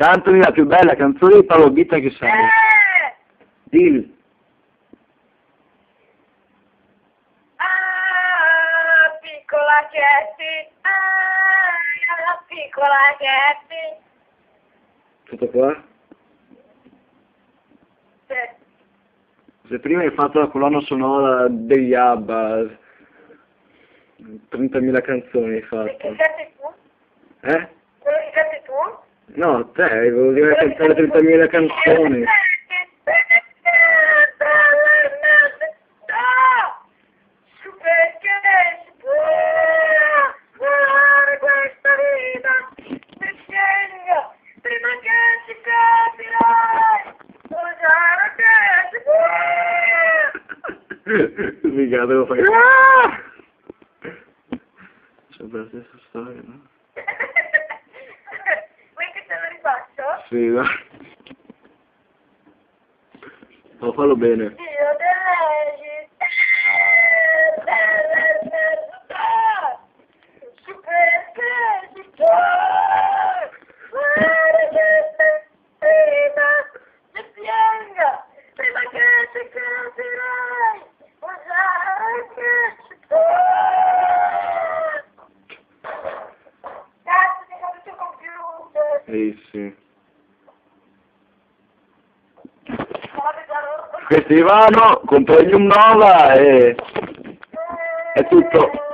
Cantami la più bella canzone di Paolo Bitta che sai. Dillo. Ah, piccola Katy, la piccola Katy. Tutto qua? Sì. Se prima hai fatto la colonna sonora degli ABBA, 30.000 canzoni hai Che fatto. canti tu? Eh? Quello che canti tu? No, te, volevo dire cantare 30.000 canzoni. No! Su perché si può volare questa vita? Mi spiega, prima che si capirai, usare che si può. Mica devo fare... Ah! Sempre la stessa storia, no? Vuoi che te lo rifaccio? Sì, dai. Ma fallo bene. Dio delle leggi. Su perché si può fare questa prima si pianga prima che si capirai usare che si può. Cazzo ti cambio il computer. Sì. Guarda, Questo Ivano, compagnium nova e... è tutto.